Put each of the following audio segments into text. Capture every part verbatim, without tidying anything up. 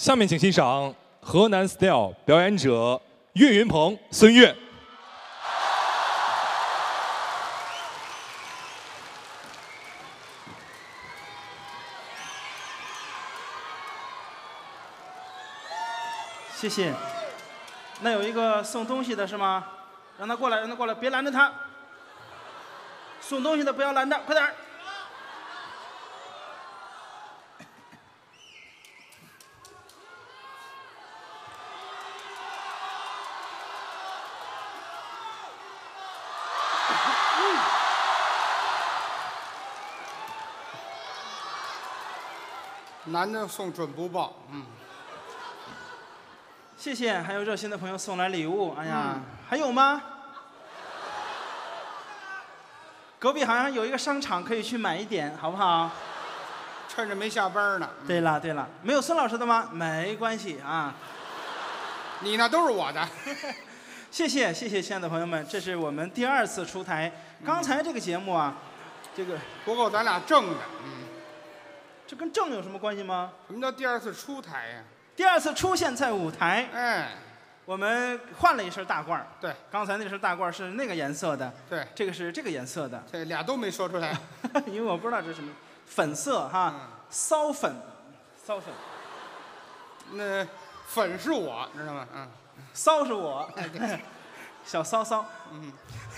下面请欣赏河南 Style 表演者岳云鹏、孙越。 谢谢。那有一个送东西的是吗？让他过来，让他过来，别拦着他。送东西的不要拦着，快点儿。 男的送准不报，嗯。 谢谢，还有热心的朋友送来礼物。哎呀，嗯、还有吗？隔壁好像有一个商场，可以去买一点，好不好？ 趁着没下班呢。 嗯、对了对了，没有孙老师的吗？没关系啊， 你那都是我的。 谢谢谢谢，亲爱的朋友们，这是我们第二次出台。刚才这个节目啊，这个不够咱俩挣的。嗯， 这跟挣有什么关系吗？ 什么叫第二次出台呀、啊？ 第二次出现在舞台， 哎， 我们换了一身大褂。 对， 刚才那身大褂是那个颜色的， 对， 这个是这个颜色的， 这俩都没说出来， 因为我不知道这是什么，粉色哈，嗯、骚粉，骚粉， 那粉是我，知道吗？嗯， 骚是我，小骚骚， 嗯，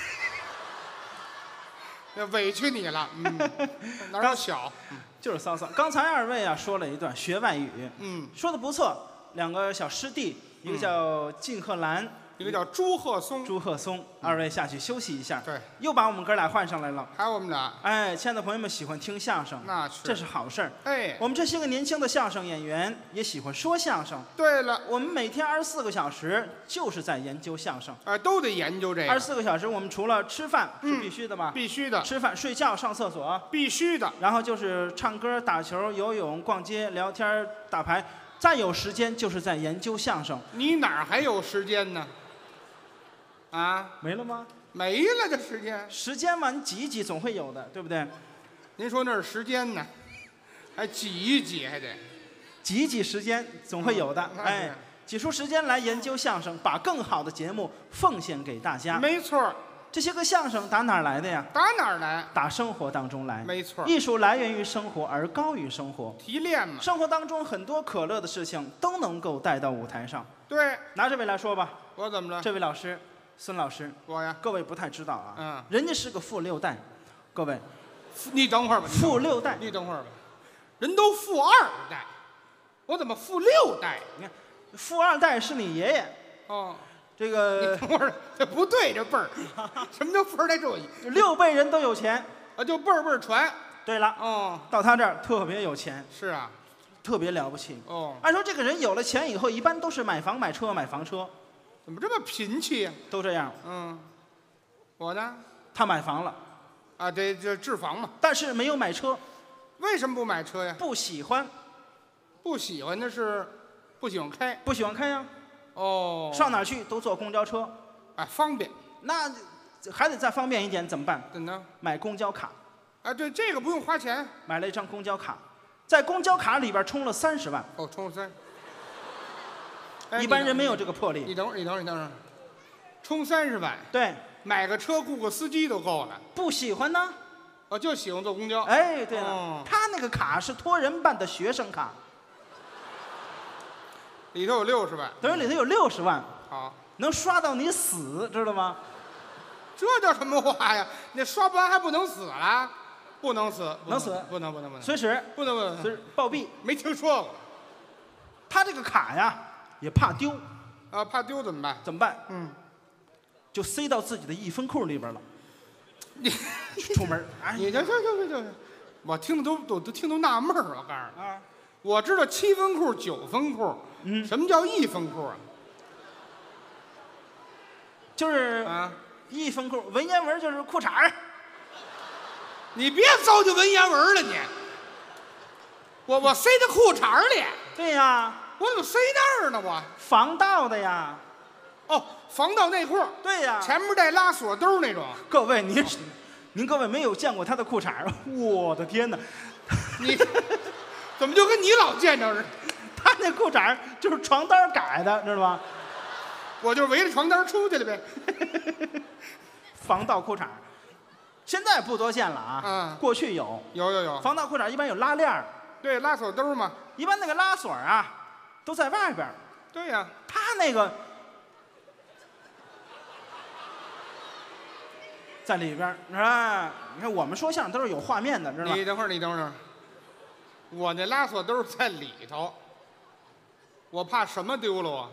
那委屈你了，嗯，哪有小？嗯就是骚骚。刚才二位啊说了一段学外语， 嗯， 说的不错。两个小师弟，一个叫靳鹤兰， 一个叫朱鹤松。 朱鹤松，二位下去休息一下。 对， 又把我们哥俩换上来了。 还有我们俩。 哎，亲爱的朋友们喜欢听相声， 那是， 这是好事儿。 哎， 我们这些个年轻的相声演员也喜欢说相声。 对了， 我们每天二十四个小时就是在研究相声。 哎，都得研究这个。 二十四个小时，我们除了吃饭是必须的吧？ 必须的。 吃饭、睡觉、上厕所必须的。 然后就是唱歌、打球、游泳、逛街、聊天、打牌。 再有时间就是在研究相声。 你哪儿还有时间呢？啊， 没了吗？ 没了这时间。 时间嘛，你挤一挤总会有的，对不对？ 您说那是时间呢，还挤一挤还得， 挤一挤时间总会有的。 嗯、 哎，挤出时间来研究相声，把更好的节目奉献给大家。 没错。 这些个相声打哪儿来的呀？ 打哪儿来？ 打生活当中来。 没错。 艺术来源于生活，而高于生活。 提炼嘛。 生活当中很多可乐的事情都能够带到舞台上。 对。 拿这位来说吧。 我怎么了？ 这位老师，孙老师。 我呀。 各位不太知道啊。 嗯。 人家是个富六代。各位。 你等会儿吧。 富六代。 你等会儿吧。人都富二代，我怎么富六代？ 你看，富二代是你爷爷。 哦。 这个你等会儿，这不对，这辈儿，什么叫富二代？这六辈人都有钱啊，就辈儿辈儿传。 对了， 哦， 到他这儿特别有钱。 是啊， 特别了不起。 哦， 按说这个人有了钱以后，一般都是买房、买车、买房车。 怎么这么贫气呀？ 都这样。 嗯，我呢？ 他买房了。 啊，这这置房嘛。 但是没有买车。 为什么不买车呀？ 不喜欢。 不喜欢的是，不喜欢开。 不喜欢开呀。 哦， 上哪儿去都坐公交车， 哎，方便。 那还得再方便一点，怎么办？ 怎么呢？ 买公交卡。 啊，对，这个不用花钱。 买了一张公交卡，在公交卡里边充了三十万。 哦，充了三。 一般人没有这个魄力。 你等会儿，你等会儿，你等会儿。充三十万。 对。 买个车雇个司机都够了。 不喜欢呢？ 我就喜欢坐公交。 哎，对了， 哦、 他那个卡是托人办的学生卡。 里头有六十万， 等于里头有六十万， 好， 能刷到你死，知道吗？ 这叫什么话呀？那刷不完还不能死了？不能死， 能死， 不能不能不能， 随时不能不能， 随时暴毙。 没听说过。 他这个卡呀，也怕丢， 啊，怕丢怎么办？ 怎么办？ 嗯， 就塞到自己的一分裤里边了。 你出门，哎， 你这这这这这，我听的都都都听都纳闷儿，我告诉你啊， 我知道七分裤、九分裤。 嗯， 什么叫一分裤啊？ 就是啊， 一分裤，文言文就是裤衩儿。 你别糟践文言文了你。我我塞到裤衩里。 对呀。 我怎么塞那儿呢？我防盗的呀。 哦，防盗内裤。 对呀。 前面带拉锁兜那种。 各位，您您各位没有见过他的裤衩儿？我的天哪！ 你怎么就跟你老见着似的？ 他那裤衩就是床单改的，知道吗？ 我就围着床单出去了呗。 防盗裤衩，现在不多见了啊。 嗯， 过去有。 有有有。 防盗裤衩一般有拉链儿。 对，拉锁兜嘛。 一般那个拉锁啊，都在外边。 对呀、啊。 他那个在里边是吧？你看我们说相声都是有画面的，知道吗？ 你等会儿，你等会儿。我那拉锁兜在里头，我怕什么丢了啊？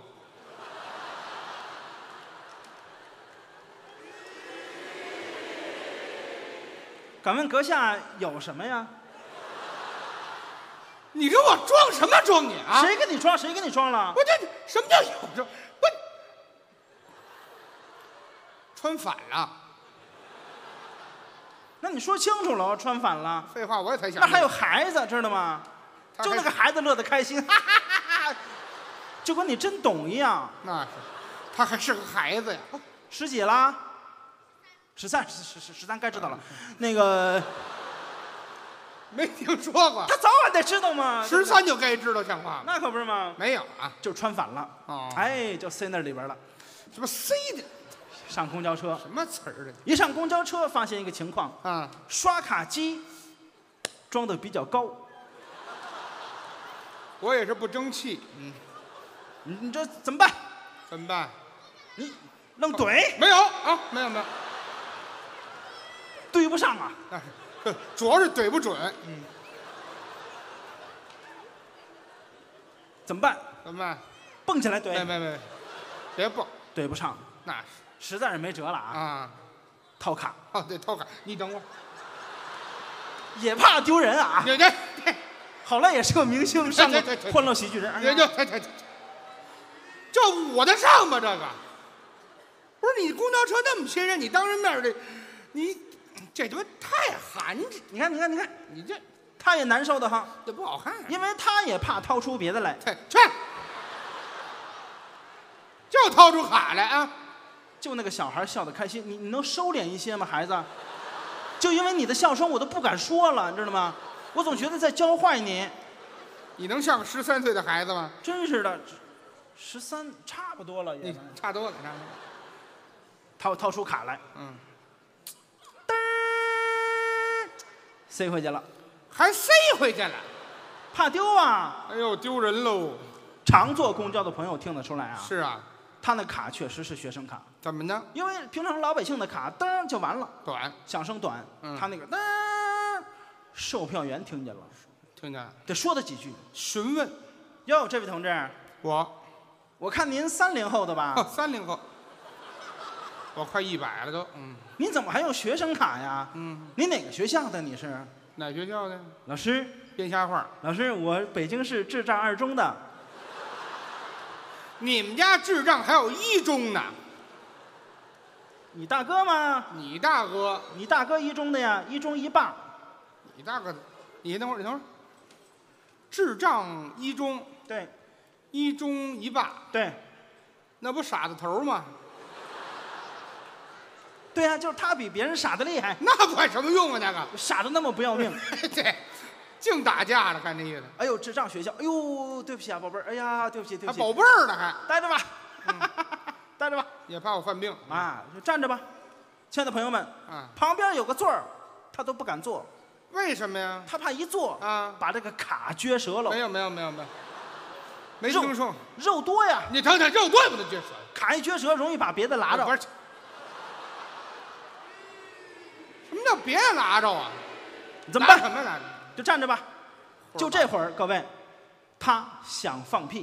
敢问阁下有什么呀？ 你给我装什么装你啊？ 谁跟你装？谁跟你装了？ 我这什么叫有这？不，穿反了。 那你说清楚了，穿反了。 废话，我也才想。 那还有孩子，知道吗？就那个孩子乐得开心，哈哈哈哈，就跟你真懂一样。 那是，他还是个孩子呀。 十几啦？十三，十十十十三，该知道了。那个没听说过。 他早晚得知道嘛。 十三就该知道，像话吗？ 那可不是吗？ 没有啊， 就穿反了。 哦， 哎，就塞那里边了。 什么塞的？ 上公交车。 什么词儿的？ 一上公交车，发现一个情况啊， 刷卡机装的比较高。 我也是不争气，嗯， 你你这怎么办？ 怎么办？ 你愣怼？ 没有啊，没有没有， 对不上啊。 那是，主要是怼不准，嗯。 怎么办？ 怎么办？ 蹦起来怼？ 没没没，别蹦， 怼不上。 那是， 实在是没辙了啊。 啊， 掏卡。 哦，对，掏卡，你等会儿。 也怕丢人啊。 对对对。 好赖也是个明星，上过《欢乐喜剧人》。 哎呀，这这这捂得上吗？这个不是你公交车那么些人，你当人面的，你这他妈太寒碜！ 你看，你看，你看， 你这他也难受的哈， 这不好看， 因为他也怕掏出别的来。 去，就掏出卡来啊！ 就那个小孩笑得开心，你你能收敛一些吗，孩子？就因为你的笑声，我都不敢说了，你知道吗？我总觉得在教坏你。 你能像十三岁的孩子吗？ 真是的，十三差不多了也。 差多了，差多了。 掏掏出卡来， 嗯， 噔儿，塞回去了， 还塞回去了， 怕丢啊！ 哎呦，丢人喽！ 常坐公交的朋友听得出来啊。 是啊， 他那卡确实是学生卡。 怎么呢？ 因为平常老百姓的卡噔就完了， 短， 响声短。 嗯， 他那个噔，售票员听见了， 听见了， 得说他几句， 询问。 哟，这位同志， 我， 我看您三零后的吧？ 哦，三零后，我快一百了都。嗯， 您怎么还用学生卡呀？ 嗯， 您哪个学校的？你是哪学校的？ 老师， 编瞎话。 老师，我北京市智障二中的。 你们家智障还有一中呢？ 你大哥吗？ 你大哥， 你大哥一中的呀，一中一霸。 你大哥，你等会儿，你等会儿。智障一中， 对， 一中一霸， 对， 那不傻子头吗？ 对呀、啊，就是他比别人傻得厉害。 那管什么用啊？那个傻得那么不要命。 对，净打架了，看这意思。 哎呦，智障学校，哎呦，对不起啊，宝贝儿，哎呀，对不起，对不起。 还宝贝儿呢，还待着吧，嗯、待着吧， 也怕我犯病啊，就站着吧。亲爱的朋友们， 啊， 旁边有个座儿，他都不敢坐。 为什么呀？ 他怕一坐啊， 把这个卡撅折了。 没有，没有，没有，没有，没听说。 肉多呀！ 你等等，肉多也不能撅折。 卡一撅折，容易把别的拉着。 不是，什么叫别人拉着啊？ 怎么办？ 什么拉着？ 就站着吧。就这会儿，各位，他想放屁。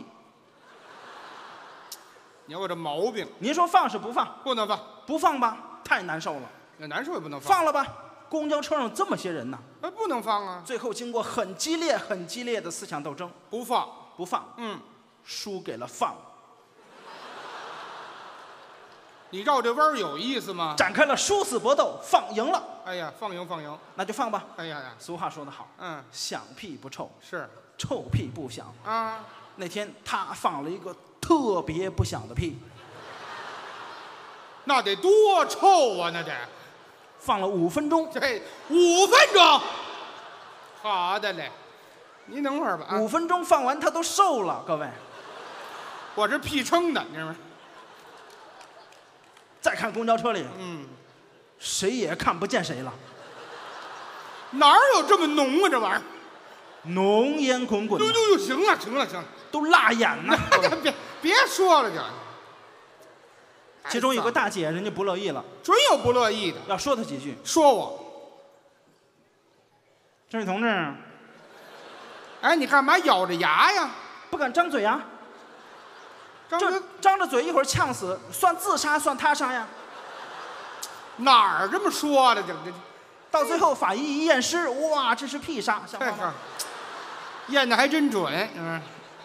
你有我这毛病。 您说放是不放？ 不能放。 不放吧，太难受了。 那难受也不能放。 放了吧，公交车上这么些人呢。 哎，不能放啊！ 最后经过很激烈、很激烈的思想斗争， 不放， 不放。 嗯， 输给了放。 你绕这弯有意思吗？ 展开了殊死搏斗，放赢了。 哎呀，放赢放赢， 那就放吧。 哎呀呀， 俗话说得好， 嗯， 响屁不臭， 是， 臭屁不响啊。 那天他放了一个特别不响的屁， 那得多臭啊！那得放了五分钟。 这五分钟，好的嘞。 你等会儿吧啊！ 五分钟放完他都瘦了，各位。 我这屁撑的，你知道吗？ 再看公交车里， 嗯， 谁也看不见谁了， 哪儿有这么浓啊？这玩意儿， 浓烟滚滚的， 呦呦呦，行了行了行了， 都辣眼呢。 别别说了就。 其中有个大姐，人家不乐意了， 准有不乐意的， 要说他几句。 说我， 这位同志， 哎，你干嘛咬着牙呀？ 不敢张嘴呀？这张着张着嘴，一会儿呛死，算自杀算他杀呀？ 哪儿这么说的？这这到最后法医一验尸，哇，这是屁杀，像这话吗？ 验的还真准，嗯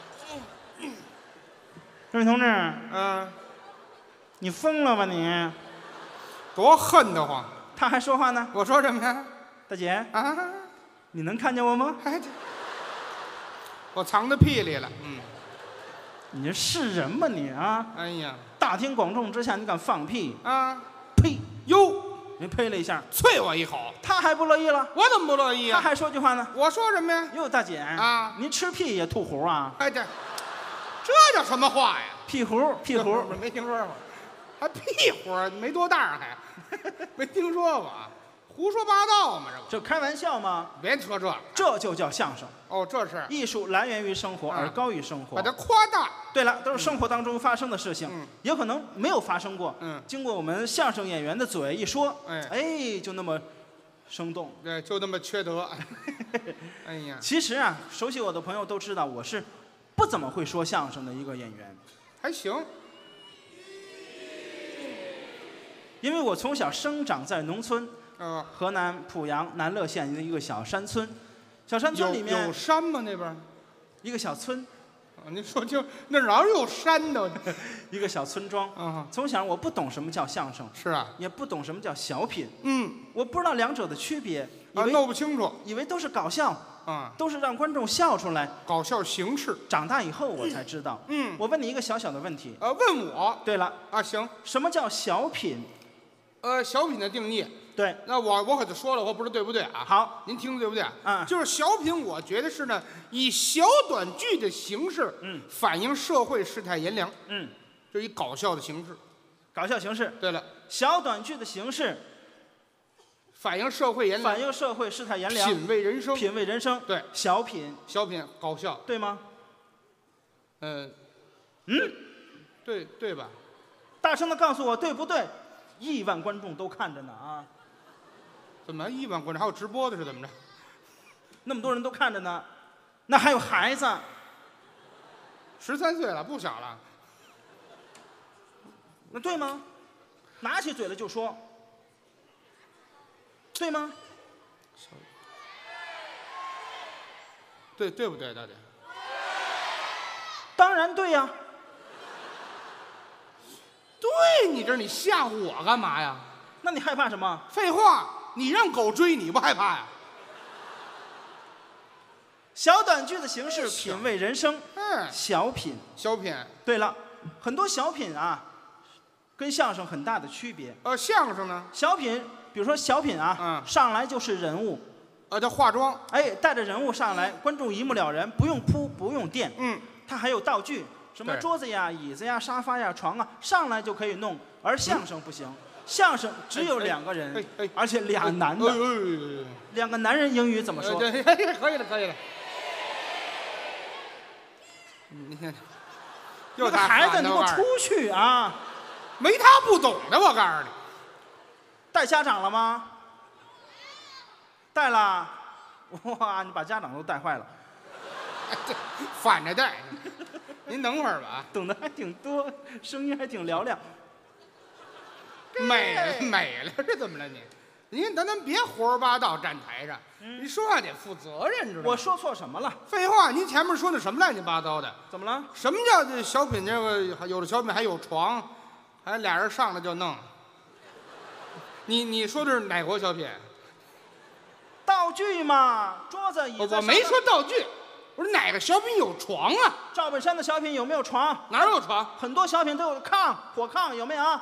这位同志， 嗯， 你疯了吧你？ 多恨得慌！ 他还说话呢。 我说什么呀？ 大姐， 啊， 你能看见我吗？ 哎，这我藏在屁里了。嗯， 你这是人吗你啊？ 哎呀， 大庭广众之下你敢放屁？ 啊， 呸！ 哟， 人呸了一下， 啐我一口， 他还不乐意了， 我怎么不乐意啊？ 他还说句话呢。 我说什么呀？ 哟，大姐啊您吃屁也吐壶啊？ 哎，这这叫什么话呀？ 屁壶，屁壶， 没听说过，还屁壶，没多大还，没听说过啊，胡说八道嘛，这不？ 这开玩笑吗？ 别说这个， 这就叫相声。 哦，这是艺术来源于生活， 啊而高于生活把。它夸大。 对了，都是生活当中发生的事情， 嗯也可能没有发生过。 嗯经过我们相声演员的嘴一说， 哎哎，就那么生动。 对，就那么缺德。哎呀， 其实啊，熟悉我的朋友都知道，我是不怎么会说相声的一个演员， 还行。 因为我从小生长在农村， 呃， 河南濮阳南乐县的一个小山村。小山村里有面有山吗？那边儿？ 一个小村， 啊您说清，那哪儿有山呢？ 一个小村庄。 啊， 从小我不懂什么叫相声， 是啊， 也不懂什么叫小品， 嗯， 我不知道两者的区别，以啊， 为弄不清楚以为都是搞笑， 啊， 都是让观众笑出来。 搞笑形式。 长大以后我才知道。 嗯， 我问你一个小小的问题。 呃，问我对了， 啊，行， 什么叫小品？ 呃，小品的定义， 对， 那我我可就说了，我不知道对不对啊？ 好， 您听对不对？ 嗯就是小品，我觉得是呢，以小短剧的形式， 嗯， 反映社会世态炎凉， 嗯， 就以搞笑的形式。 搞笑形式， 对了， 小短剧的形式， 反映社会炎凉， 反映社会世态炎凉， 品味人生。 品味人生。 对， 小品， 小品搞笑， 对吗？ 嗯， 嗯， 对对吧？ 大声的告诉我对不对？亿万观众都看着呢啊， 怎么亿万观众还有直播的是怎么着？ 那么多人都看着呢，那还有孩子， 十三岁了，不小了。 那对吗？拿起嘴来就说，对吗？ 对对不对，大姐？ 当然对呀、 对，你这你吓唬我干嘛呀？ 那你害怕什么？ 废话，你让狗追你不害怕呀？ 小短剧的形式品味人生， 嗯， 小品。 小品， 对了，很多小品啊，跟相声很大的区别。 呃，相声呢？ 小品，比如说小品啊， 嗯上来就是人物， 呃，叫化妆。 哎，带着人物上来，观众一目了然，不用铺，不用垫。 嗯， 它还有道具，什么对桌子呀、椅子呀、沙发呀、床啊，上来就可以弄。而相声不行，相声只有两个人， 哎哎哎而且俩男的， 哎呦呦呦呦两个男人英语怎么说？ 呃对，可以了，可以了。你看，又那个他孩子，你给我喊的我告诉出去啊！ 你没他不懂的，我告诉你。 带家长了吗？带了，哇，你把家长都带坏了， 这反着带。您等会儿吧， 懂得还挺多，声音还挺嘹亮。 美了美了，这怎么了你？您咱咱别胡说八道站台上，你说话得负责任，知道吗？ 我说错什么了？ 废话，您前面说那什么乱七八糟的？ 怎么了？ 什么叫这小品？这个有的小品还有床，还俩人上来就弄。你你说的是哪国小品？ 道具嘛，桌子、椅子。 我我没说道具，我说哪个小品有床啊？ 赵本山的小品有没有床？ 哪有床？ 很多小品都有炕，火炕有没有？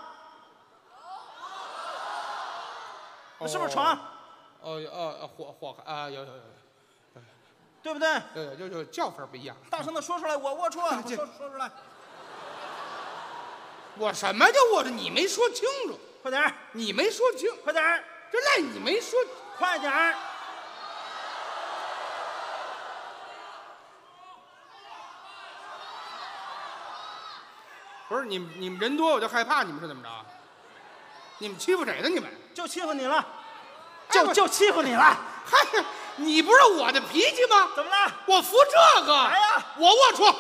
是不是床？ 哦哦哦，火火啊，有有有有。 对不对？ 对，就就叫法不一样。 大声的说出来，我龌龊，我说说出来， 我什么叫龌龊？你没说清楚， 快点儿， 你没说清， 快点儿， 这赖你没说。 快点儿！ 不是你们你们人多我就害怕，你们是怎么着？你们欺负谁呢？你们就欺负你了，就就欺负你了。 嗨，你不是我的脾气吗？ 怎么了？ 我服这个。 来呀！ 我龌龊。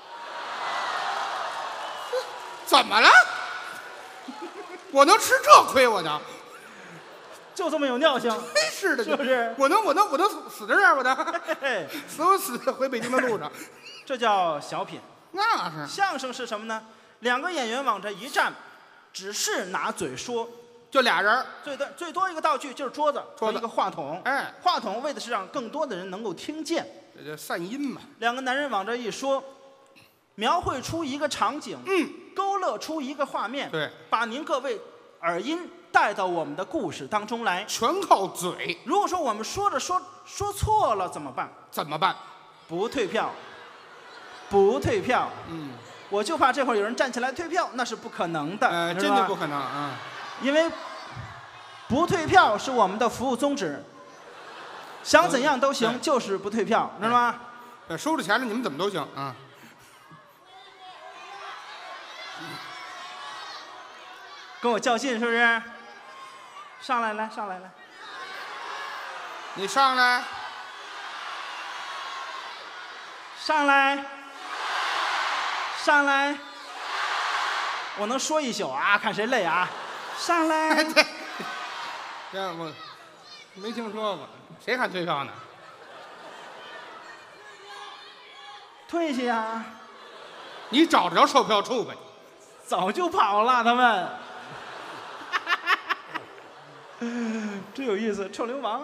怎么了？我能吃这亏？我能？ 就这么有尿性， 真是的， 是不是？ 我能，我能，我能死死在这儿，我能嘿死我死在回北京的路上。 这叫小品。 那是相声是什么呢？两个演员往这一站，只是拿嘴说， 就俩人， 最多最多一个道具就是桌子桌子和一个话筒。 哎， 话筒为的是让更多的人能够听见。 这就散音嘛。 两个男人往这一说，描绘出一个场景， 嗯， 勾勒出一个画面， 对， 把您各位耳音带到我们的故事当中来。 全靠嘴。 如果说我们说着说说错了怎么办？ 怎么办？ 不退票，不退票。 嗯， 我就怕这会儿有人站起来退票，那是不可能的。 呃， 是吧真的不可能啊。 因为不退票是我们的服务宗旨，想怎样都行， 对就是不退票，知道吗？ 呃，收着钱了，你们怎么都行啊。 跟我较劲是不是？上来，来，上来，来， 你上来， 上来，上来，我能说一宿啊，看谁累啊！上来， 对，这样我没听说过，谁喊退票呢？ 退去呀！ 你找着售票处吧。 早就跑了，他们。真有意思，臭流氓！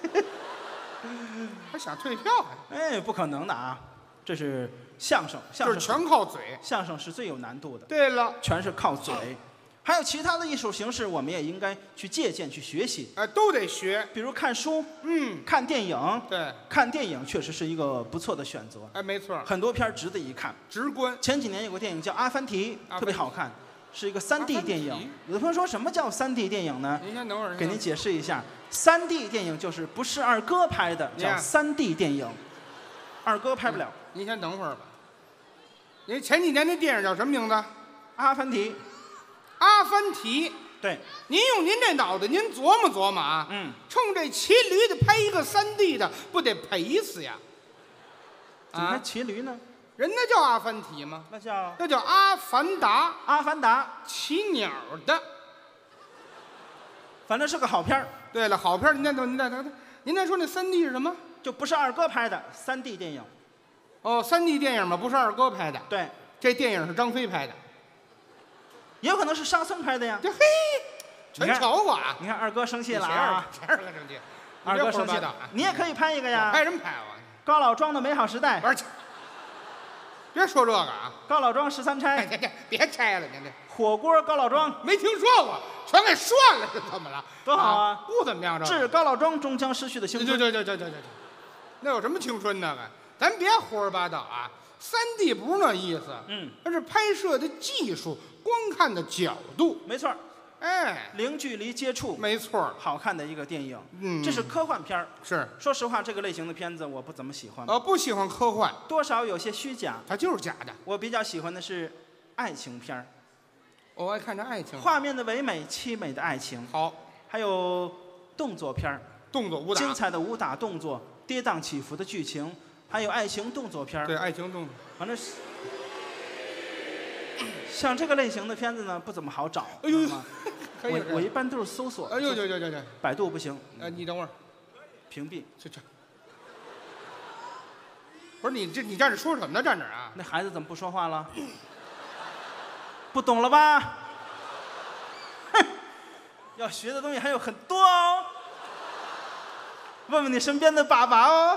还想退票还？ 哎，不可能的啊！这是相声，相声就是全靠嘴。 相声是最有难度的， 对了， 全是靠嘴。还有其他的艺术形式，我们也应该去借鉴、去学习。 哎，都得学。 比如看书、 嗯， 看电影。 对， 看电影确实是一个不错的选择， 哎，没错， 很多片儿值得一看。 直观。 前几年有个电影叫《阿凡提》， 阿凡提特别好看，是一个三 D 阿凡提电影。有的朋友说什么叫三 D 电影呢？ 您先等会儿， 给您解释一下，三 D 电影就是不是二哥拍的，叫三 D 电影，二哥拍不了。 您先等会儿吧。您前几年那电影叫什么名字？ 阿凡提， 阿凡提。 对， 您用您这脑袋，您琢磨琢磨啊。 嗯， 冲这骑驴的拍一个三 D 的，不得赔死呀？ 怎么还啊， 骑驴呢？ 人那叫阿凡提吗？ 那叫《 那叫阿凡达， 阿凡达》， 骑鸟的。 反正是个好片儿， 对了，好片儿，您再等，您再等，您再说那三 D 是什么？ 就不是二哥拍的三 D 电影。 哦，三 D 电影嘛，不是二哥拍的， 对， 这电影是张飞拍的。 也有可能是沙僧拍的呀。 这嘿，全瞧过啊！ 你看二哥生气了谁啊！ 谁二哥生气？ 二哥生气了了，你也可以拍一个呀。 拍什么拍啊？ 高老庄的美好时代， 不是，别说这个啊！ 高老庄十三哎， 钗， 这这别拆了，您这火锅高老庄没听说过，全给涮了，是怎么了？ 多好啊！ 不怎么样，这致高老庄终将失去的青春。 对对对对对对对，那有什么青春呢？咱别胡说八道啊！三 D 不是那意思， 嗯， 它是拍摄的技术、观看的角度。 没错， 哎， 零距离接触， 没错， 好看的一个电影。 嗯， 这是科幻片儿。 是。 说实话，这个类型的片子我不怎么喜欢， 呃，不喜欢科幻， 多少有些虚假。 它就是假的。 我比较喜欢的是爱情片儿， 我爱看这爱情， 画面的唯美、凄美的爱情， 好， 还有动作片儿， 动作武打， 精彩的武打动作，跌宕起伏的剧情，还有爱情动作片儿。 对，爱情动作。 反正是像这个类型的片子呢，不怎么好找。 哎呦知道吗可以我我一般都是搜索。 哎呦呦呦呦呦！ 百度不行， 呃，你等会儿， 屏蔽。 去去。不是你这你站着说什么呢？站着啊？ 那孩子怎么不说话了？不懂了吧？哼，要学的东西还有很多哦。问问你身边的爸爸哦。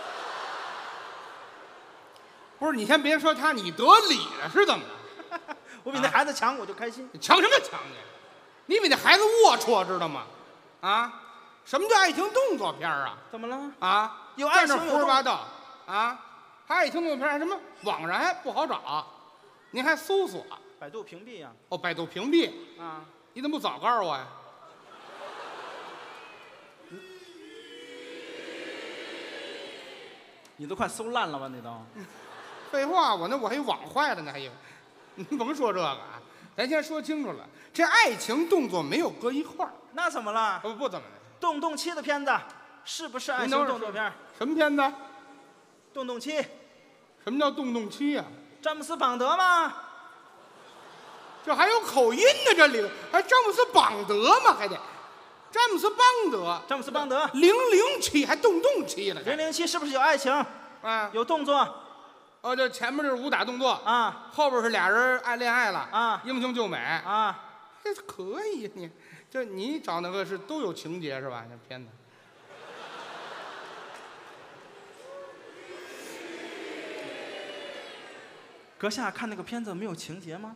不是，你先别说他，你得理了是怎么的？ 我比那孩子强，我就开心。 你强什么强你？你比那孩子龌龊，知道吗？啊？什么叫爱情动作片啊？ 怎么了？ 啊？ 有爱情在那胡说八道。 啊，还爱听动作片，什么网上还不好找，您还搜索。 百度屏蔽呀。 哦，百度屏蔽啊， 你怎么不早告诉我呀？ 你都快搜烂了吧？你都。 废话，我那我还有网坏了呢，还有。您甭说这个啊，咱先说清楚了，这爱情动作没有搁一块儿。 那怎么了？ 不不怎么的。 动动期的片子是不是爱情动作片？ 什么片子？ 动动期。 什么叫动动期呀？ 詹姆斯邦德吗？ 这还有口音呢，这里头还詹姆斯邦德吗？还得詹姆斯邦德。 詹姆斯邦德。 零零七还动动期了？ 零零七是不是有爱情？ 啊， 有动作。 哦，这前面就是武打动作啊， 后边是俩人爱恋爱了啊， 英雄救美啊， 这可以你。这你找那个是都有情节是吧？那片子。 阁下看那个片子没有情节吗？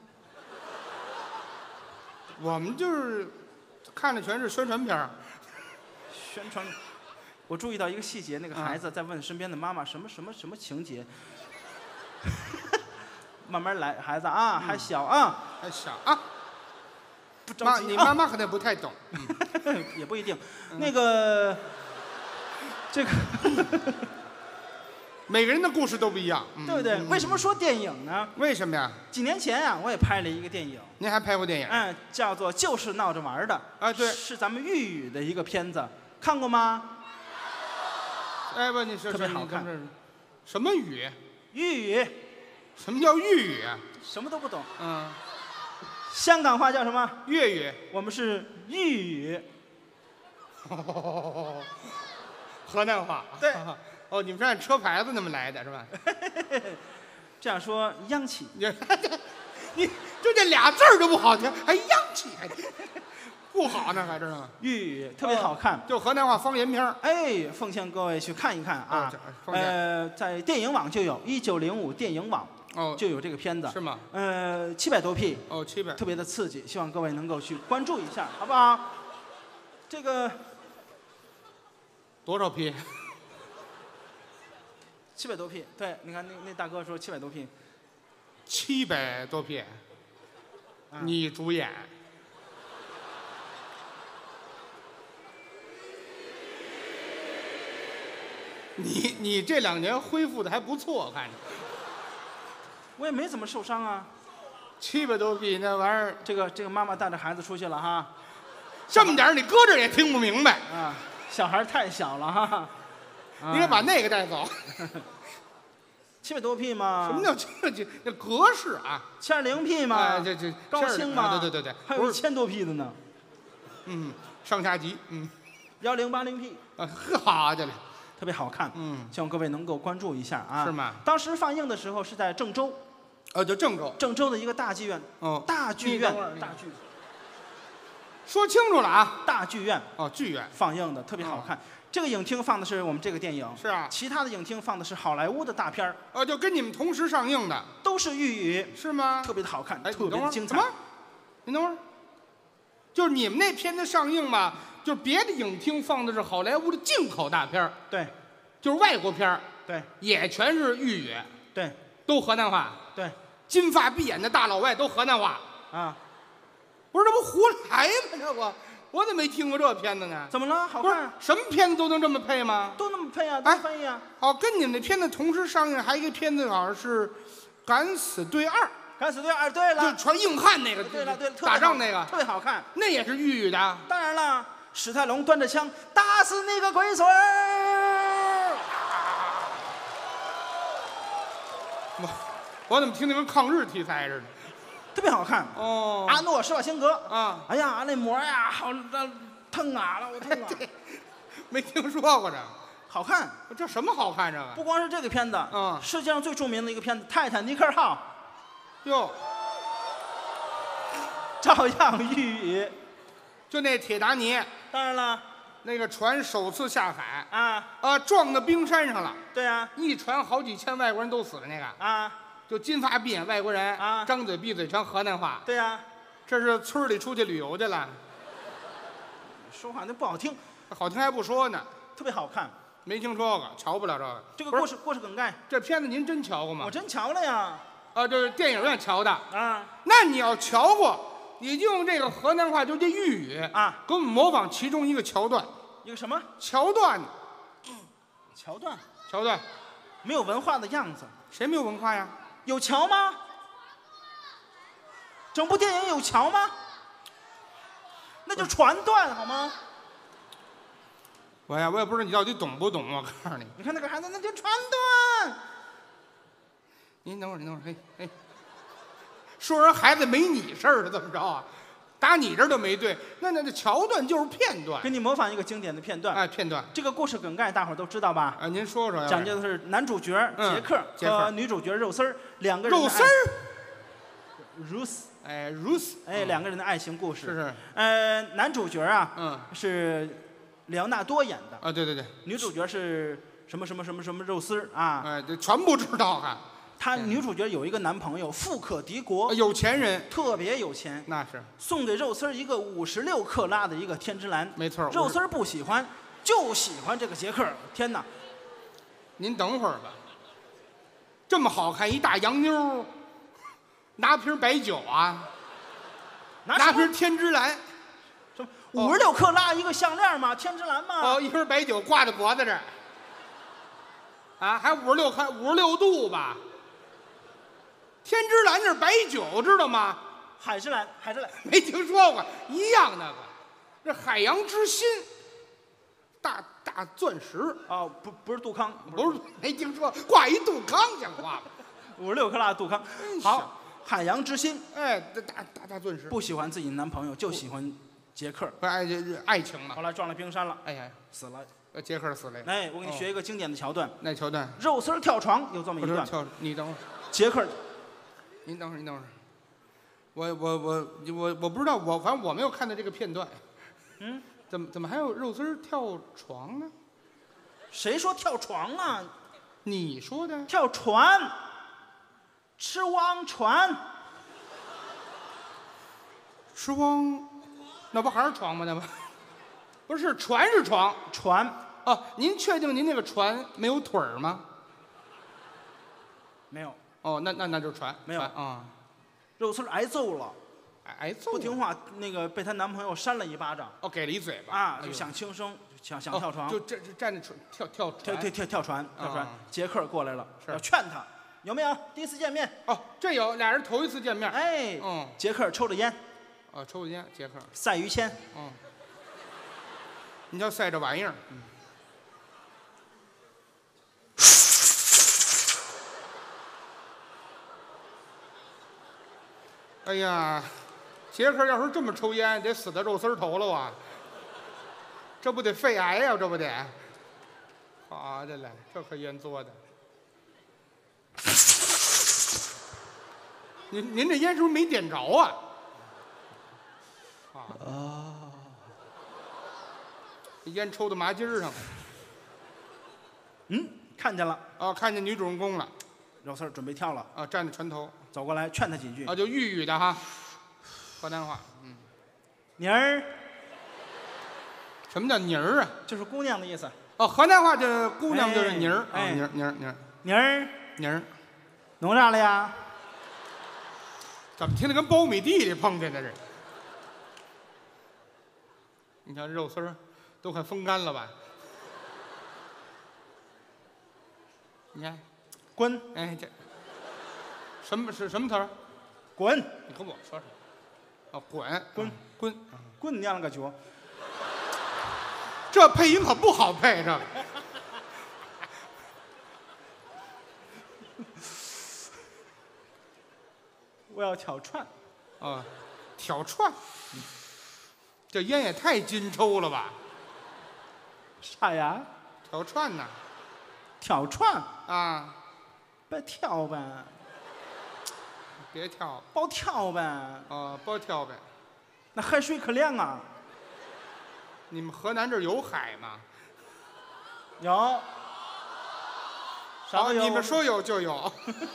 我们就是看的全是宣传片儿。 宣传。我注意到一个细节，那个孩子在问身边的妈妈什么什么什么情节。慢慢来，孩子啊，还小啊， 还小啊。 不着急， 你妈妈可能不太懂， 也不一定。那个，这个， 每个人的故事都不一样， 对不对？为什么说电影呢？ 为什么呀？ 几年前呀，我也拍了一个电影。 您还拍过电影？ 嗯，叫做《就是闹着玩的》。 啊，对， 是咱们豫语的一个片子，看过吗？ 哎不，你说特别好看。 什么语？ 豫语。 什么叫豫语啊？ 什么都不懂。 嗯。 香港话叫什么？ 粤语。 我们是豫语。 哦，河南话。 对。 哦，你们是按车牌子那么来的是吧？ 这样说央企。 你你就这俩字儿都不好听，还央企还不好呢，还知道吗？ 豫语特别好看， 就河南话方言片。 哎，奉劝各位去看一看啊。呃，在电影网就有，一九零五电影网。哦，就有这个片子是吗？ 呃，七百多 P， 哦，七百， 特别的刺激，希望各位能够去关注一下，好不好？这个多少 P？ 七百多 P， 对，你看那那大哥说七百多 P， 七百多 P，、嗯、你主演。你你这两年恢复的还不错，看着。 我也没怎么受伤啊。 七百多 P 那玩意儿， 这个这个妈妈带着孩子出去了哈。 这么点你搁这也听不明白啊。小孩太小了哈。 你得把那个带走。 七百多 P 吗？ 什么叫这这那格式啊？ 七二零 P 吗？ 哎，这这高清吗？ 对对对对， 还有一千多 P 的呢。 嗯，上下级，嗯， 幺零八零 P。 啊，呵，好家伙。 特别好看，嗯，希望各位能够关注一下啊。 是吗？ 当时放映的时候是在郑州， 呃，就郑州， 郑州的一个大剧院，哦，大剧院，大剧， 说清楚了啊， 大剧院， 哦，剧院放映的特别好看。这个影厅放的是我们这个电影， 是啊， 其他的影厅放的是好莱坞的大片儿， 哦，就跟你们同时上映的， 都是豫语， 是吗？ 特别的好看， 哎， 特别的精彩。 什么？你等会儿，就是你们那片子上映嘛，就是别的影厅放的是好莱坞的进口大片儿， 对。 就是外国片儿， 对， 也全是豫语， 对， 都河南话， 对， 金发碧眼的大老外都河南话， 啊， 不是这不胡来吗？这我我怎么没听过这片子呢？ 怎么了？好看？ 什么片子都能这么配吗？ 都那么配啊，都翻译啊。 好，跟你们那片子同时上映，还有一个片子好像是《敢死队二》，《 敢死队二》对了， 就传硬汉那个， 对了对了， 打仗那个特别好看， 那也是豫语的。 当然了，史泰龙端着枪打死那个龟孙儿。 我我怎么听那跟抗日题材似的？ 特别好看哦。 阿诺施瓦辛格啊， 哎呀，那膜呀，好疼啊，我疼啊！ 没听说过这， 好看。 这什么好看这个？ 不光是这个片子， 嗯， 世界上最著名的一个片子《泰坦尼克号》， 哟， 照样豫语。 就那铁达尼， 当然了， 那个船首次下海啊啊，撞到冰山上了。 对啊， 一船好几千外国人都死了那个啊， 就金发碧眼外国人啊， 张嘴闭嘴全河南话。 对啊， 这是村里出去旅游去了， 说话那不好听， 好听还不说呢。 特别好看。 没听说过，瞧不了这个。 这个故事故事梗概， 这片子您真瞧过吗？ 我真瞧了呀。 啊，这是电影院瞧的啊。 那你要瞧过，你就用这个河南话，就这豫语啊， 给我们模仿其中一个桥段。 一个什么桥段？ 桥段？ 桥段， 没有文化的样子。 谁没有文化呀？ 有桥吗？整部电影有桥吗？那就船段好吗？ 我呀，我也不知道你到底懂不懂，我告诉你。 你看那个孩子，那就船段。 您等会儿，您等会儿，嘿，嘿，说人孩子没你事儿是怎么着啊？打你这儿都没对，那那那桥段就是片段。 给你模仿一个经典的片段。 哎，片段。 这个故事梗概大伙儿都知道吧？ 啊，您说说。 讲究的是男主角杰克和女主角肉丝儿两个人。 肉丝儿。 Ruth。 哎 ，Ruth。 哎，两个人的爱情故事。 是是。 呃，男主角啊， 嗯， 是里奥纳多演的。 啊，对对对。 女主角是什么什么什么什么肉丝儿啊？ 哎，这全不知道哈。 她女主角有一个男朋友，富可敌国， 有钱人， 特别有钱。 那是送给肉丝儿一个五十六克拉的一个天之蓝。 没错。 肉丝儿不喜欢，就喜欢这个杰克。天哪！ 您等会儿吧。这么好看一大洋妞，拿瓶白酒啊，拿瓶天之蓝， 什么五十六克拉一个项链吗？天之蓝吗？ 哦，一瓶白酒挂在脖子这儿。啊，还五十六克，五十六度吧。天之蓝是白酒，知道吗？ 海之蓝，海之蓝， 没听说过，一样那个，这海洋之心，大大钻石。 哦，不不是杜康， 不是没听说，挂一杜康像话吗？ 五十六克拉的杜康。好，海洋之心， 哎，大大大大钻石。 不喜欢自己男朋友，就喜欢杰克。 爱爱情嘛。 后来撞了冰山了， 哎呀， 死了。 呃，杰克死了。 哎，我给你学一个经典的桥段。 那桥段？ 肉丝跳床有这么一段。 跳，你等会儿。 杰克。 您等会儿，您等会儿，我我我我我不知道，我反正我没有看到这个片段。 嗯， 怎么怎么还有肉丝跳床呢？ 谁说跳床啊？ 你说的。 跳船，吃汪船。 吃汪，那不还是床吗？那不，不是船是床， 船。 哦，您确定您那个船没有腿儿吗？ 没有。 哦，那那那就是船， 没有啊。 肉丝挨揍了， 挨揍不听话，那个被她男朋友扇了一巴掌。 哦，给了一嘴巴啊，就想轻生，想想跳床， 就这这站着跳跳跳跳跳跳船跳船。杰克过来了， 是要劝他，有没有？第一次见面。 哦，这有俩人头一次见面。 哎， 嗯， 杰克抽着烟。 哦，抽着烟，杰克赛于谦。 嗯，你瞧赛这玩意儿。嗯。哎呀，杰克要是这么抽烟，得死在肉丝头了啊！这不得肺癌呀、啊？这不得？好的嘞，这可烟做的。您您这烟是不是没点着啊？啊！烟抽到麻筋上了。 嗯，看见了。 哦，看见女主人公了。 肉丝准备跳了。 啊，站在船头。 走过来劝他几句。 啊，就豫语的哈，河南话。嗯。 妮儿。 什么叫妮儿啊？ 就是姑娘的意思。 哦，河南话就是姑娘就是妮儿。 哎， 妮儿妮儿妮儿。 妮儿。 妮儿。 弄啥了呀？ 怎么听着跟苞米地里碰见的似的？你看肉丝儿都快风干了吧？你看， 滚！ 哎，这什么是什么词儿？ 滚！ 你跟我说说。哦，滚滚滚滚！娘了个脚！ 这配音可不好配，这个。 我要挑串。 啊，挑串。这烟也太金抽了吧？ 啥呀？ 挑串呐。 挑串啊。 别挑呗。 别挑。 包挑呗。 哦，包挑呗。 那海水可凉啊。 你们河南这儿有海吗？ 有。 好，你们说有就有。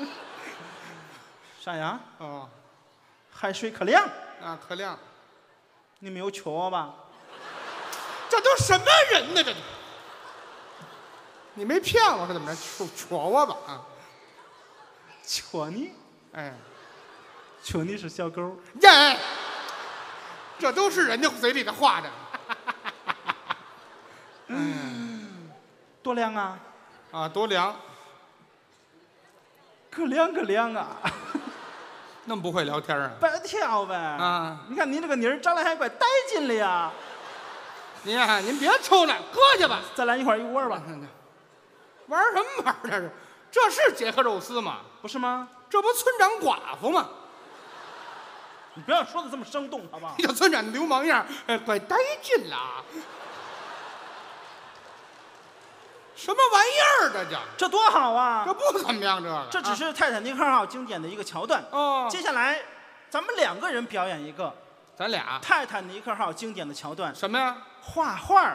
啥呀？ 哦。 海水可凉。 啊，可凉。 你没有瞧吧？ 这都什么人呢？这你没骗我是怎么着？戳戳我吧啊！ 戳你， 哎， 戳你是小狗。 耶，这都是人家嘴里的话的。 嗯，多凉啊！ 啊，多凉！ 可凉可凉啊！ 那么不会聊天啊？ 白跳呗！ 啊， 你看您这个妮儿长得还怪带劲的呀！ 您啊，您别抽了，搁去吧。 咱俩一块儿一窝吧。 玩什么玩？这是，这是杰克肉丝吗？ 不是吗？ 这不村长寡妇吗？ 你不要说的这么生动，好不好？ 这村长的流氓样，哎，怪带劲了。什么玩意儿？这叫这多好啊！ 这不怎么样，这个这只是泰坦尼克号经典的一个桥段。 哦。 接下来，咱们两个人表演一个， 咱俩泰坦尼克号经典的桥段。 什么呀？ 画画。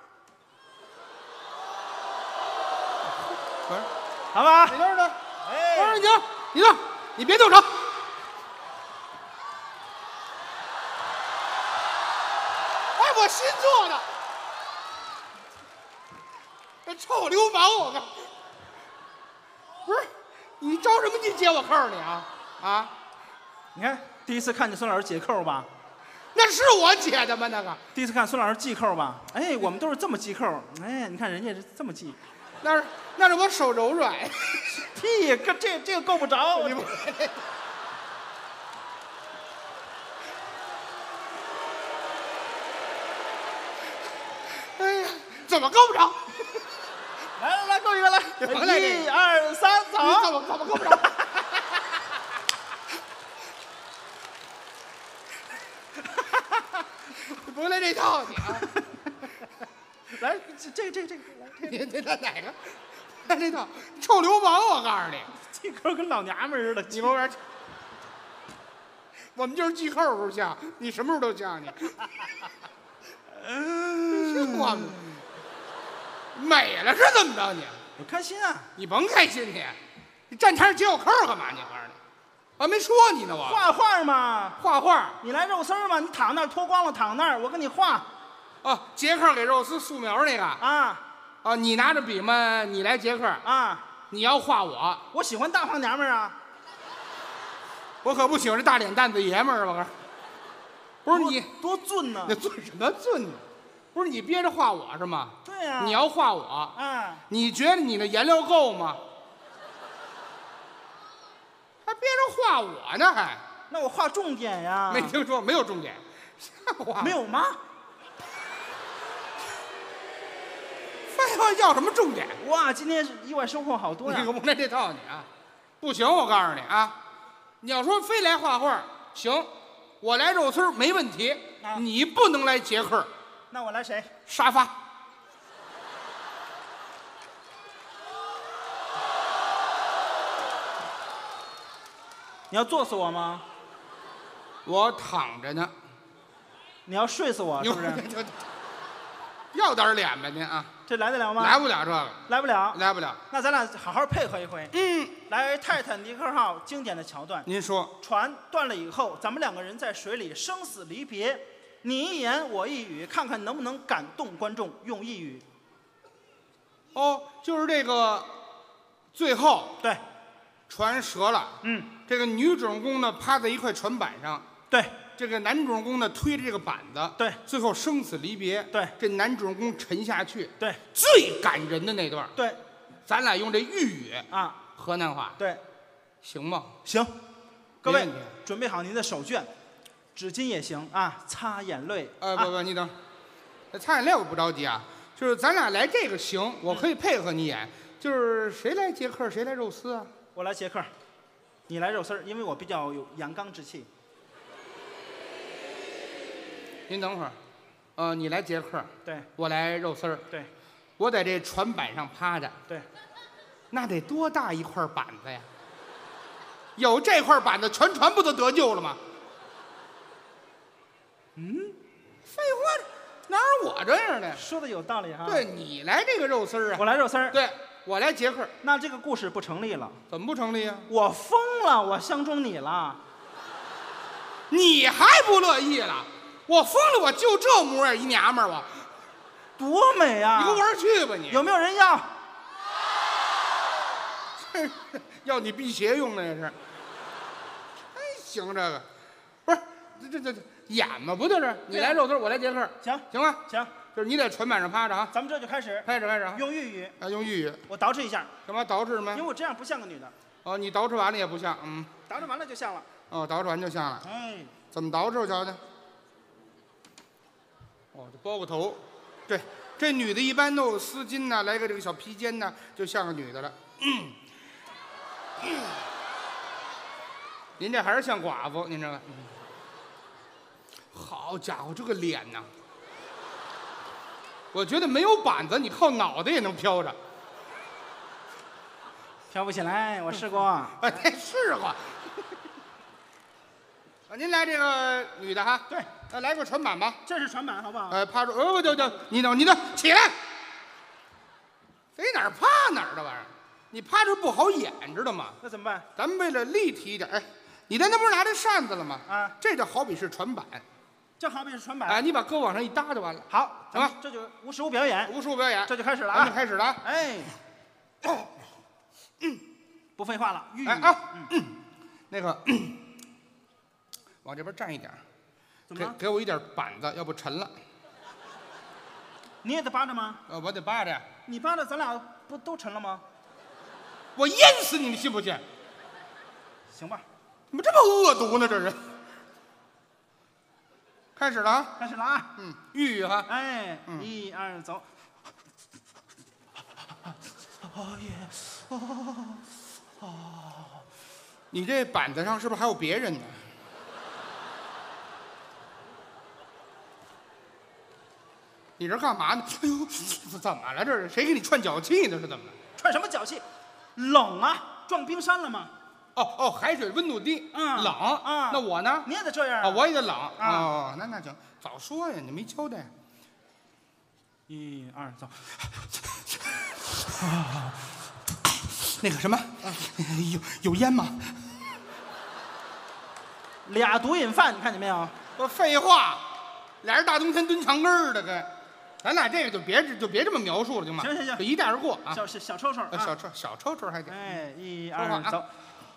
不是， 好吧？ 你等等， 哎， 不是你等，你等，你别动手。哎，我新做的。这臭流氓！我靠！不是，你着什么急解我扣你啊？啊！ 你看，第一次看见孙老师解扣吧？ 那是我解的吗？那个。 第一次看孙老师系扣吧？哎，我们都是这么系扣。哎，你看人家是这么系。 那是那是我手柔软。 屁，这这这个够不着。 你不。哎呀，怎么够不着？ 来来来，够一个来！一二三，走！ 你怎么怎么够不着？你甭来这套你啊！ 来，这这这这个， 你这这哪个？来这套，臭流氓！我告诉你， 系扣跟老娘们似的。 你给我玩。我们就是系扣时候像，你什么时候都像你。嗯，是我们。美了是怎么着你？ 我开心啊！ 你甭开心你，你站台上解我扣干嘛？你告诉你，我还没说你呢，我画画嘛， 画画。 你来肉丝儿嘛，你躺那儿脱光了躺那儿，我给你画。 哦，杰克给肉丝素描那个啊啊，你拿着笔嘛，你来杰克啊， 你要画我， 我喜欢大胖娘们儿啊， 我可不喜欢这大脸蛋子爷们儿，我告诉你，不是你多俊呢？ 那俊什么俊呢？不是你憋着画我是吗？ 对呀、啊， 你要画我， 啊， 你觉得你的颜料够吗？还憋着画我呢，还？ 那我画重点呀。 没听说，没有重点，画没有吗？ 废话，要什么重点？ 哇，今天意外收获好多呀！ 你可不来这套你啊！不行，我告诉你啊，你要说非来画画，行，我来肉丝没问题，啊、你不能来杰克。 那我来谁？ 沙发。 你要坐死我吗？ 我躺着呢。 你要睡死我是不是？ 要点脸吧您啊！ 这来得了吗？ 来不了这个。 来不了。 来不了。 那咱俩好好配合一回。 嗯。 来泰坦尼克号经典的桥段。 您说。 船断了以后，咱们两个人在水里生死离别。你一言我一语，看看能不能感动观众，用一语。 哦，就是这个，最后对， 船折了。 嗯， 这个女主人公呢趴在一块船板上。 对， 这个男主人公呢推着这个板子。 对， 最后生死离别。 对， 这男主人公沉下去。 对， 最感人的那段。 对， 咱俩用这豫语啊， 河南话。 对， 行吗？ 行，各位准备好您的手绢。纸巾也行啊，擦眼泪。 呃，不不，你等，擦眼泪我不着急啊，就是咱俩来这个行，我可以配合你演。就是谁来杰克，谁来肉丝啊？ 我来杰克，你来肉丝儿，因为我比较有阳刚之气。 您等会儿，呃，你来杰克， 对， 我来肉丝儿， 对， 我在这船板上趴着， 对， 那得多大一块板子呀？有这块板子，全船不都得救了吗？嗯，废话，哪有我这样的？ 说的有道理哈。 对你来这个肉丝儿啊， 我来肉丝儿。 对，我来杰克。 那这个故事不成立了。 怎么不成立啊？ 我疯了，我相中你了。 你还不乐意了？我疯了，我就这模样一娘们儿我， 多美啊！ 你跟我玩去吧你。 有没有人要？ 要你辟邪用的也是。哎，行这个，不是这这这这演嘛，不就是你来肉丝，我来杰克， 行行吗？ 行， 就是你在船板上趴着啊， 咱们这就开始， 开始开始啊， 用粤语， 啊用粤语， 我捯饬一下， 干嘛捯饬什么因为？我这样不像个女的， 哦，你捯饬完了也不像，嗯， 捯饬完了就像了。 哦，捯饬完就像了， 哎， 怎么捯饬？我瞧瞧。哦，这包个头，对，这女的一般都有丝巾呐、来个这个小披肩呐、就像个女的了。嗯嗯、您这还是像寡妇，您这个。嗯、好家伙，这个脸呐！我觉得没有板子，你靠脑袋也能飘着。 飘不起来，我试过。 哎，是过。啊，您来这个女的哈？ 对， 呃，来个船板吧。 这是船板，好不好？ 呃，趴住，呃，不，就就你等，你等，起来。谁哪儿趴哪儿的玩意儿？你趴着不好演，知道吗？ 那怎么办？ 咱们为了立体一点，哎，你那那不是拿着扇子了吗？ 啊， 这就好比是船板。 这好比是船板。 哎，你把胳往上一搭就完了。 好， 行吧咱们这就无实物表演， 武术表演， 这就开始了咱们啊！ 开始了啊！ 哎，不废话了，粤语哎啊，嗯，那个，往这边站一点，给怎么了？ 给我一点板子，要不沉了。 你也得扒着吗？ 呃，我得扒着呀， 你扒着，咱俩不都沉了吗？ 我淹死你，你信不信？ 行吧， 怎么这么恶毒呢？这是。开始了啊！ 开始了啊！ 嗯，粤语哈。 哎， 嗯一二走。哦耶！哦哦， 你这板子上是不是还有别人呢？你这干嘛呢？哎呦，怎么了？这是谁给你串脚气呢？是怎么了？ 串什么脚气？冷啊！撞冰山了吗？ 哦哦，海水温度低， 嗯冷啊那我呢？ 你也得这样啊，我也得冷啊哦，那那行，早说呀，你没交代。 一二走。 那个什么，有有烟吗？ 俩毒瘾犯，你看见没有？ 我废话，俩人大冬天蹲墙根儿的，跟咱俩这个就别就别这么描述了，行吗？ 行行行就一带而过啊。 小小小抽抽啊！ 呃小抽小抽抽还得。 哎，一说话啊二走。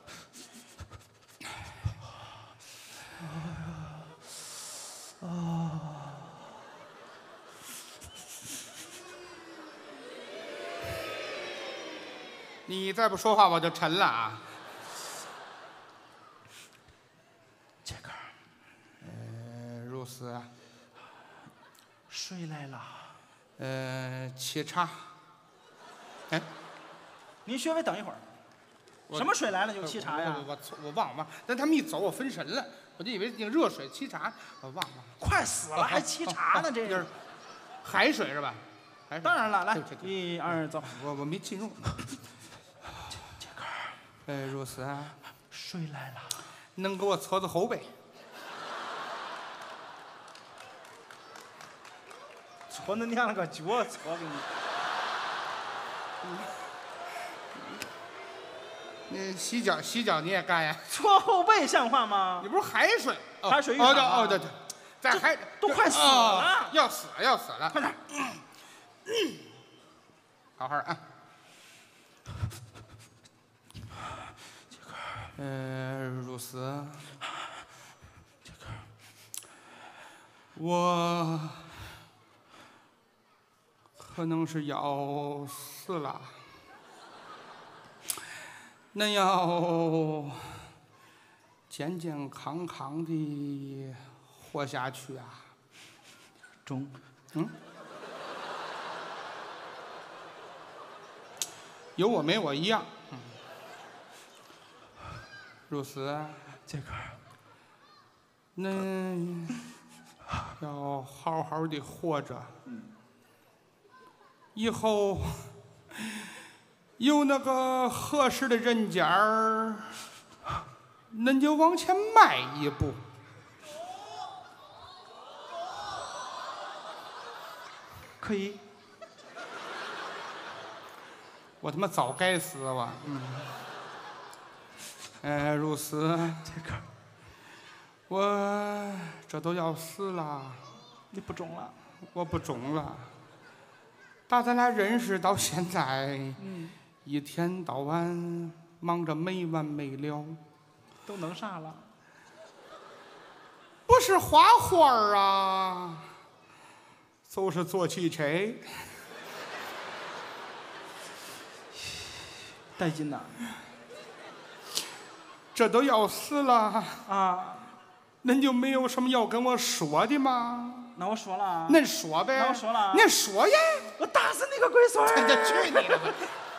你再不说话，我就沉了啊！ 杰克， 呃，入死， 水来了。 呃，沏茶。哎， 您稍微等一会儿。 我什么水来了就沏茶呀我？我我我忘了忘了，但他们一走，我分神了，我就以为那个热水沏茶，我忘了。 快死了还沏茶呢？这是海水是吧？海水。 当然了，来对对，对一二走。 我我没进入。 杰克， 呃，如此啊， 水来了。 能给我搓搓后背？ 搓你娘了个脚，搓给你！ 那洗脚洗脚你也干呀？ 搓后背像话吗你？不是海水？哦海水浴哦场啊哦对对，在海都快死哦了要死了要死了！ 快点！ 好好啊。呃，如此。我可能是要死了，恁要健健康康的活下去啊！ 中， 嗯，有我没我一样。嗯，如此， 杰克， 恁要好好的活着，以后有那个合适的人家儿，恁就往前迈一步。 可以。 我他妈早该死了，嗯。哎，如此， 杰克， 我这都要死了， 你不中了。 我不中了。打咱俩认识到现在， 嗯， 一天到晚忙着没完没了。 都能啥了？ 不是画画啊，就是做汽车。 带劲呐！ 这都要死了啊！ 恁就没有什么要跟我说的吗？ 那我说了。 恁说呗。 那我说了。 恁说呀！ 我打死你个龟孙儿！ 这去你的吧！